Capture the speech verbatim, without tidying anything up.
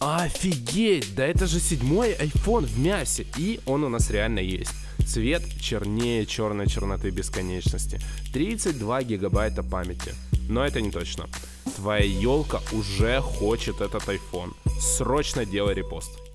Офигеть, да это же седьмой iPhone в мясе. И он у нас реально есть. Цвет чернее черной черноты бесконечности. тридцать два гигабайта памяти. Но это не точно. Твоя елка уже хочет этот iPhone. Срочно делай репост.